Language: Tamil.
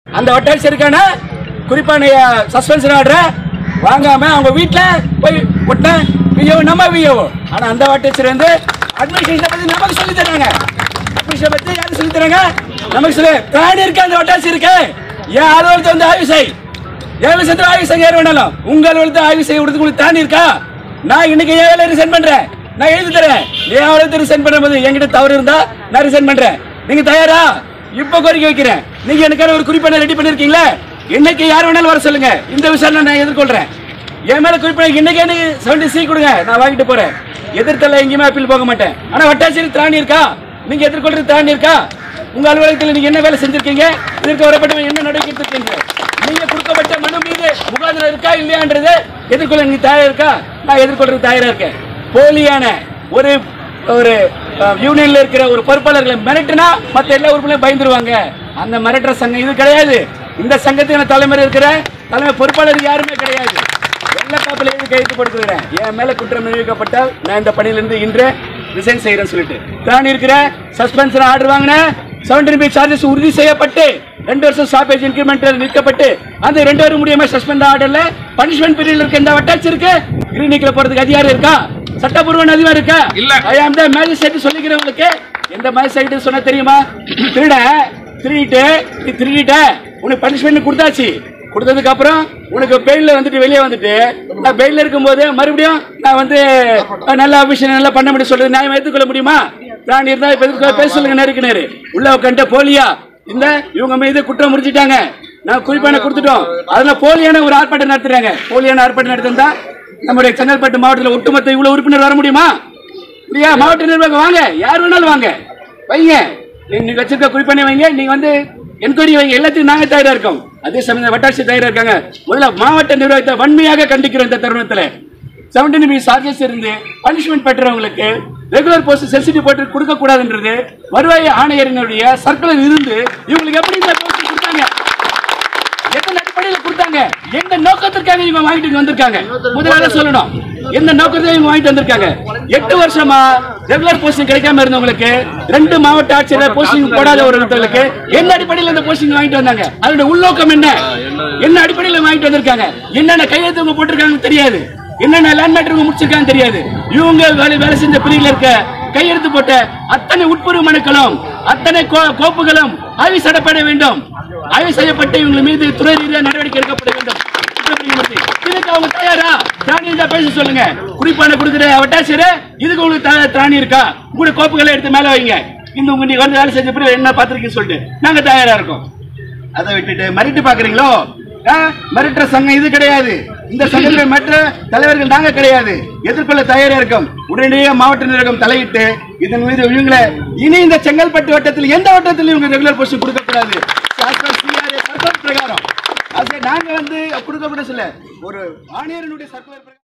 அந்த வட்டாட்சியருக்கான குறிப்பான சஸ்பென்ஷன் ஆர்டர் வாங்காம அவங்க வீட்டில் போய் ஒட்ட வியோ நம்ம வியோ. ஆனால் அந்த வட்டாட்சியர் வந்து அட்மினிஸ்ட்ரேஷனை பற்றி நமக்கு சொல்லி தராங்க. அட்மினிஸ்ட்ரேஷனை பற்றி யாரும் சொல்லி தராங்க? நமக்கு சொல்லு பிராணி இருக்கு, அந்த வட்டாட்சி இருக்கு. ஏன் அலுவலகத்தை வந்து ஆய்வு செய், ஏன் ஆய்வு செய்ய வேணாலும் உங்க அலுவலகத்தை ஆய்வு செய்ய விடுறதுக்கு உங்களுக்கு தாண்டி இருக்கா? நான் இன்னைக்கு ஏன் வேலை ரிசைன் பண்றேன், நான் எழுதி தரேன். என் அலுவலகத்தை ரிசைன் பண்ணும்போது என்கிட்ட தவறு இருந்தா நான் ரிசைன் பண்றேன். நீங்க தயாரா? இப்ப கோரிக்கை வைக்கிறேன். நீங்க எனக்கான ஒரு குறிப்பான ரெடி பண்ணிருக்கீங்களா? இன்னைக்கு யார் வேணாலும் வர சொல்லுங்க. இந்த விசாரணை நான் எதிர்கொள்றேன். என் மேல குறிப்பான இன்னைக்கு எனக்கு 70C கொடுங்க, நான் வாங்கிட்டு போறேன். எதிர்த்தல எங்கேயுமே அப்பீல் போக மாட்டேன். ஆனா வட்டாட்சியர் திராணி இருக்கா? நீங்க எதிர்கொள்றது திராணி இருக்கா? உங்க அலுவலகத்தில் நீங்க என்ன வேலை செஞ்சிருக்கீங்க? இதற்கு வரப்பட்ட என்ன நடவடிக்கை எடுத்திருக்கீங்க? நீங்க கொடுக்கப்பட்ட மனு மீது முகாந்திரம் இருக்கா இல்லையான்றது எதிர்கொள்ள நீங்க தயாரா இருக்கா? நான் எதிர்கொள்றது தயாரா இருக்கேன். போலியான ஒரு ஒரு யூனியன்ல இருக்கிற ஒரு பொறுப்பாளர்களை மிரட்டினா மற்ற எல்லா உறுப்பினரும் பயந்துருவாங்க. அந்த மிரட்டுற சங்கம் இது கிடையாது. இந்த சங்கத்துக்கான தலைமை இருக்கிற தலைமை பொறுப்பாளர் யாருமே கிடையாது. எல்லா காப்பில கைது போட்டுக்கிறேன். என் மேல குற்றம் நிரூபிக்கப்பட்டால் நான் இந்த பணியிலிருந்து இன்று ரிசைன் செய்யறேன்னு சொல்லிட்டு பிராணி இருக்கிற சஸ்பென்ஷன் ஆர்டர் வாங்கினேன். 70 சார்ஜஸ் உறுதி செய்யப்பட்டு 2 வருஷம் ஸ்டாப்பேஜ் இன்கிரிமெண்டல் நிற்கப்பட்டு அந்த 2 வருஷம் முடியாம சஸ்பெண்ட் ஆர்டர்ல பனிஷ்மெண்ட் பீரியட்ல இருக்க இந்த வட்டாட்சி இருக்கு. கிளினிக்ல போறதுக்கு அதிகாரம் இருக்கா? சட்டப்பூர்வ அதிகாரம் இருக்கா? இல்ல. ஐ ஆம் தி மேஜிஸ்ட்ரேட் சொல்லிக்கிறவங்களுக்கு எந்த மேஜிஸ்ட்ரேட் சொன்னா தெரியுமா? திருடிட்ட உனக்கு பனிஷ்மெண்ட் கொடுத்தாச்சு. கொடுத்ததுக்கு அப்புறம் உனக்கு பெயில வந்துட்டு வெளியே வந்துட்டு நான் பெயில இருக்கும்போது மறுபடியும் நான் வந்து நல்ல விஷயம் நல்லா பண்ண முடியும் சொல்றது நியாயம் ஏற்றுக்கொள்ள முடியுமா? பிராணி இருந்தா இப்ப பேச சொல்லுங்க. நேருக்கு உள்ள உட்காந்து போலியா இந்த இவங்க மீது குற்றம் முடிச்சிட்டாங்க, நான் குறிப்பான கொடுத்துட்டோம். அதுல போலியான ஒரு ஆர்ப்பாட்டம் நடத்துறாங்க. போலியான ஆர்ப்பாட்டம் நடத்திருந்தா நம்முடைய செங்கல்பட்டு மாவட்டத்தில் ஒட்டுமொத்த இவ்வளவு உறுப்பினர் வர முடியுமா? இல்லையா? மாவட்ட நிர்வாகம் வாங்க, யார் வேணாலும் வாங்க, வைங்க. நீங்க வச்சிருக்க குறிப்பானே வைங்க. நீங்க வந்து என்கொயரி வைங்க. எல்லாத்தையும் நாங்க தயாரா இருக்கோம். அதே சமயம் வட்டாட்சி தயாரா இருக்காங்க. முதல்ல மாவட்ட நிர்வாகத்தை வன்மையாக கண்டிக்கிறோம். இந்த தருணத்தில் 70 சார்ஜஸ் இருந்து பனிஷ்மெண்ட் பெற்றவங்களுக்கு ரெகுலர் போஸ்ட் சென்சிட்டிவ் போட்டு கொடுக்க கூடாதுன்றது வருவாய் ஆணையரினுடைய சர்க்குலர் இருந்து இவங்களுக்கு எப்படி இந்த போஸ்ட் கொடுத்தாங்க? எத்தனை அடிப்படையில் கொடுத்தாங்க? எந்த நோக்கத்திற்காக இவங்க வாங்கிட்டு வந்திருக்காங்க? முதல்ல சொல்லணும். எந்த நோக்கத்தை இவங்க வாங்கிட்டு வந்திருக்காங்க? 8 வருஷமா ரெகுலர் போஸ்டிங் கிடைக்காம இருந்தவங்களுக்கு 2 மாவட்ட ஆட்சியர் போஸ்டிங் போடாத ஒருத்தருக்கு என்ன அடிப்படையில் இந்த போஸ்டிங் வாங்கிட்டு வந்தாங்க? அதோட உள்நோக்கம் என்ன? என்ன அடிப்படையில் வாங்கிட்டு வந்திருக்காங்க? என்னென்ன கையெழுத்து போட்டிருக்காங்க தெரியாது, என்னென்ன லேண்ட் மேட்டர் முடிச்சிருக்காங்க தெரியாது. இவங்க வேலை செஞ்ச பிரிவில் இருக்க கையெழுத்து போட்ட அத்தனை உட்புற மனுக்களும் அத்தனை கோப்புகளும் ஆய்வு செய்யப்பட வேண்டும். ஆய்வு செய்யப்பட்டு இவங்க மீது துறை ரீதியாக நடவடிக்கை எடுக்கப்பட வேண்டும். இதுக்கு அவங்க தயாரா? திராணி இருந்தா பேச சொல்லுங்க. குறிப்பான கொடுக்குற வட்டாட்சியர் இதுக்கு உங்களுக்கு திராணி இருக்கா? உங்களுடைய கோப்புகளை எடுத்து மேல வைங்க. இந்த உங்க நீங்க வந்து வேலை செஞ்ச பிறகு என்ன பார்த்திருக்கீங்கன்னு சொல்லிட்டு நாங்க தயாரா இருக்கோம். அதை விட்டுட்டு மிரட்டு பாக்குறீங்களோ? மிரட்டுற சங்கம் இது கிடையாது. இந்த சங்கத்தில் மற்ற தலைவர்கள் நாங்க கிடையாது. எதிர்கொள்ள தயாரா இருக்கும். உடனடியாக மாவட்ட நிர்வாகம் தலையிட்டு இதன் மீது இவங்களை இனி இந்த செங்கல்பட்டு வட்டத்தில் எந்த வட்டத்திலும் இவங்க ரெகுலர் போஸ்ட் கொடுக்க கூடாது. பிரகாரம் நாங்க வந்து கொடுக்க கூட சொல்ல ஒரு ஆணையரினுடைய சர்க்குலர்